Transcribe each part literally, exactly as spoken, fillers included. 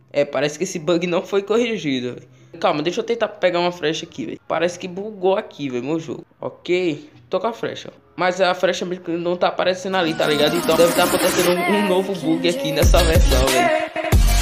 É, parece que esse bug não foi corrigido, véio. Calma, deixa eu tentar pegar uma flecha aqui, velho. Parece que bugou aqui, velho, meu jogo. Ok, tô com a flecha. Mas a flecha não tá aparecendo ali, tá ligado? Então deve estar acontecendo um, um novo bug aqui nessa versão, velho.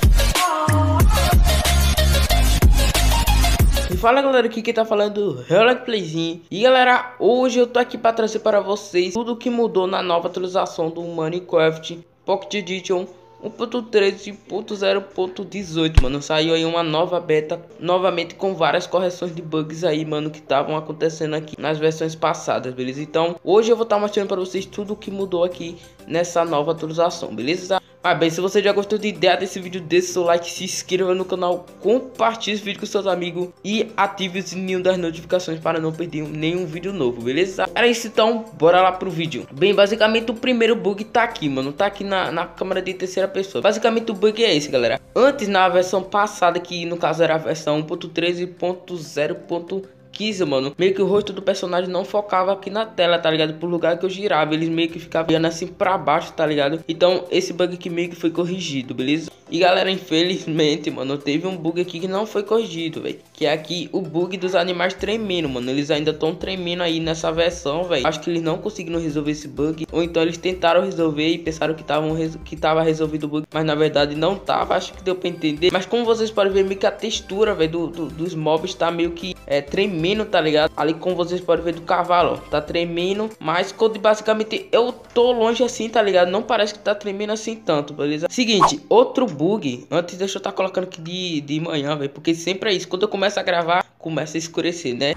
E fala galera, aqui quem tá falando é o Helak Playzinho. E galera, hoje eu tô aqui pra trazer para vocês tudo que mudou na nova atualização do Minecraft Pocket Edition um ponto treze ponto zero ponto dezoito, mano. Saiu aí uma nova beta, novamente com várias correções de bugs aí, mano, que estavam acontecendo aqui nas versões passadas, beleza? Então, hoje eu vou estar tá mostrando para vocês tudo o que mudou aqui nessa nova atualização, beleza? Ah, bem, se você já gostou da ideia desse vídeo, deixe seu like, se inscreva no canal, compartilhe esse vídeo com seus amigos e ative o sininho das notificações para não perder nenhum vídeo novo, beleza? Era isso então, bora lá pro vídeo. Bem, basicamente o primeiro bug tá aqui, mano, tá aqui na, na câmera de terceira pessoa. Basicamente o bug é esse, galera. Antes, na versão passada, que no caso era a versão um ponto treze ponto zero ponto quinze, mano, meio que o rosto do personagem não focava aqui na tela, tá ligado? Por lugar que eu girava, eles meio que ficavam olhando assim pra baixo, tá ligado? Então esse bug aqui meio que foi corrigido, beleza? E galera, infelizmente, mano, teve um bug aqui que não foi corrigido, velho. Que é aqui o bug dos animais tremendo, mano. Eles ainda estão tremendo aí nessa versão, velho. Acho que eles não conseguiram resolver esse bug. Ou então eles tentaram resolver e pensaram que, tavam que tava resolvido o bug, mas na verdade não tava. Acho que deu pra entender. Mas como vocês podem ver, meio que a textura, velho, do, do, dos mobs tá meio que é, tremendo, tá ligado? Ali como vocês podem ver do cavalo, ó, tá tremendo. Mas quando basicamente eu tô longe assim, tá ligado? Não parece que tá tremendo assim tanto, beleza? Seguinte, outro bug. Antes deixa eu estar tá colocando aqui de, de manhã, velho. Porque sempre é isso. Quando eu começo a gravar, começa a escurecer, né?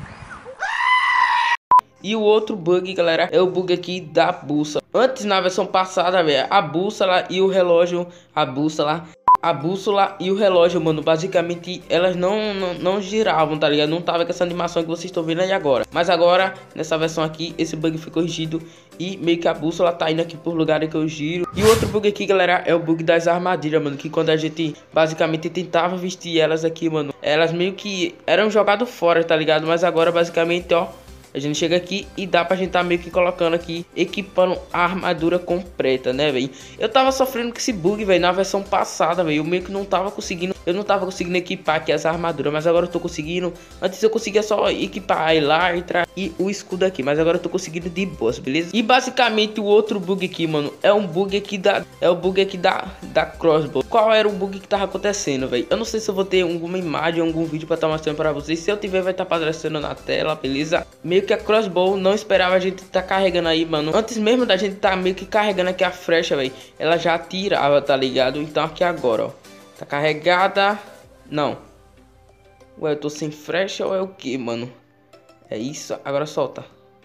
E o outro bug, galera, é o bug aqui da bússola. Antes, na versão passada, velho, a bússola e o relógio, a bússola, a bússola e o relógio, mano, basicamente elas não, não, não giravam, tá ligado? Não tava com essa animação que vocês estão vendo aí agora. Mas agora, nessa versão aqui, esse bug foi corrigido e meio que a bússola tá indo aqui por lugar que eu giro. E o outro bug aqui, galera, é o bug das armadilhas, mano, que quando a gente basicamente tentava vestir elas aqui, mano, elas meio que eram jogadas fora, tá ligado? Mas agora, basicamente, ó, a gente chega aqui e dá pra gente tá meio que colocando aqui, equipando a armadura completa, né, velho? Eu tava sofrendo com esse bug, velho, na versão passada, velho. Eu meio que não tava conseguindo, eu não tava conseguindo equipar aqui as armaduras, mas agora eu tô conseguindo. Antes eu conseguia só equipar a Elytra e o escudo aqui, mas agora eu tô conseguindo de boas, beleza? E basicamente o outro bug aqui, mano, é um bug aqui da, é o bug aqui da, da crossbow. Qual era o bug que tava acontecendo, velho? Eu não sei se eu vou ter alguma imagem, algum vídeo pra estar tá mostrando pra vocês. Se eu tiver, vai estar tá aparecendo na tela, beleza? Meio que a crossbow não esperava a gente tá carregando aí, mano. Antes mesmo da gente tá meio que carregando aqui a flecha, velho, ela já atirava, tá ligado? Então aqui agora, ó, tá carregada. Não. Ué, eu tô sem flecha ou é o que, mano? É isso, agora solta.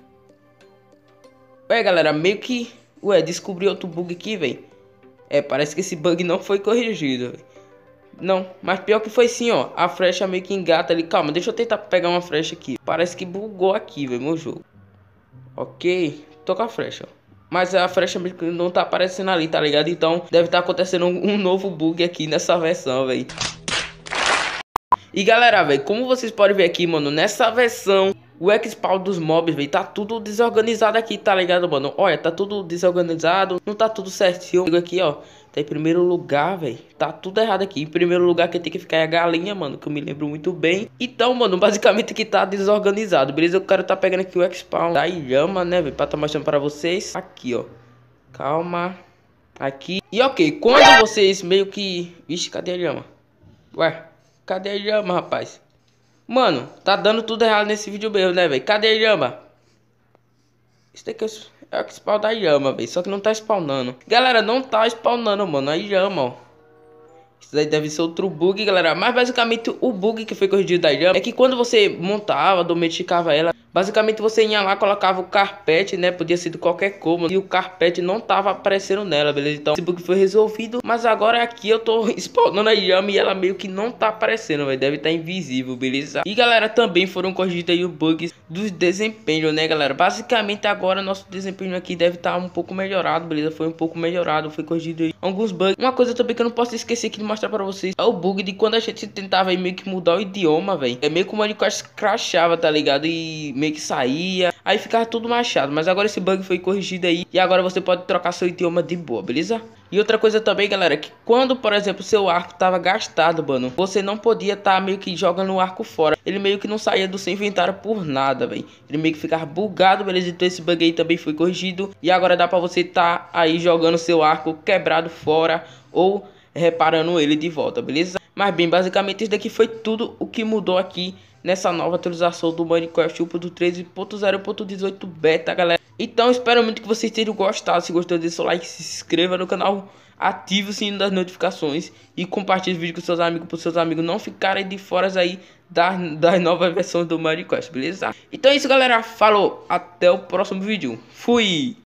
Ué, galera, meio que... Ué, descobri outro bug aqui, velho. É, parece que esse bug não foi corrigido, véio. Não, mas pior que foi sim, ó. A flecha meio que engata ali. Calma, deixa eu tentar pegar uma flecha aqui. Parece que bugou aqui, velho, meu jogo. Ok, tô com a flecha, ó. Mas a flecha não tá aparecendo ali, tá ligado? Então deve estar tá acontecendo um, um novo bug aqui nessa versão, velho. E galera, velho, como vocês podem ver aqui, mano, nessa versão, o X-Spawn dos mobs, velho, tá tudo desorganizado aqui, tá ligado, mano? Olha, tá tudo desorganizado, não tá tudo certinho. Aqui, ó, tá em primeiro lugar, velho, tá tudo errado aqui. Em primeiro lugar que tem que ficar é a galinha, mano, que eu me lembro muito bem. Então, mano, basicamente aqui tá desorganizado, beleza? Eu quero tá pegando aqui o X-Spawn da Ilhama, né, velho, pra tá mostrando pra vocês. Aqui, ó, calma, aqui. E ok, quando vocês meio que... Vixe, cadê a Ilhama? Ué, cadê a Ilhama, rapaz? Mano, tá dando tudo errado nesse vídeo mesmo, né, velho? Cadê a Ilhama? Isso daqui é o spawn da Ilhama, velho. Só que não tá spawnando. Galera, não tá spawnando, mano. A Ilhama, ó. Isso daí deve ser outro bug, galera. Mas basicamente o bug que foi corrigido da Ilhama é que quando você montava, domesticava ela, basicamente você ia lá, colocava o carpete, né? Podia ser de qualquer cor, mano, e o carpete não tava aparecendo nela, beleza? Então esse bug foi resolvido. Mas agora aqui eu tô spawnando a Ilhama e ela meio que não tá aparecendo, velho. Deve estar tá invisível, beleza? E galera, também foram corrigidos aí os bugs dos desempenhos, né, galera? Basicamente agora nosso desempenho aqui deve estar tá um pouco melhorado, beleza? Foi um pouco melhorado, foi corrigido aí alguns bugs. Uma coisa também que eu não posso esquecer aqui de mostrar pra vocês é o bug de quando a gente tentava aí meio que mudar o idioma, velho. É meio que o Minecraft crashava, tá ligado? E meio que saía, aí ficava tudo machado. Mas agora esse bug foi corrigido aí e agora você pode trocar seu idioma de boa, beleza? E outra coisa também, galera, que quando, por exemplo, seu arco tava gastado, mano, você não podia estar tá meio que jogando o arco fora. Ele meio que não saía do seu inventário por nada, velho. Ele meio que ficava bugado, beleza? Então esse bug aí também foi corrigido. E agora dá pra você estar tá aí jogando seu arco quebrado fora ou reparando ele de volta, beleza? Mas bem, basicamente isso daqui foi tudo o que mudou aqui nessa nova atualização do Minecraft um ponto treze ponto zero ponto dezoito beta, galera. Então espero muito que vocês tenham gostado. Se gostou, deixa o like, se inscreva no canal, ative o sininho das notificações e compartilhe o vídeo com seus amigos, para seus amigos não ficarem de fora aí das, das novas versões do Minecraft, beleza? Então é isso, galera, falou, até o próximo vídeo, fui!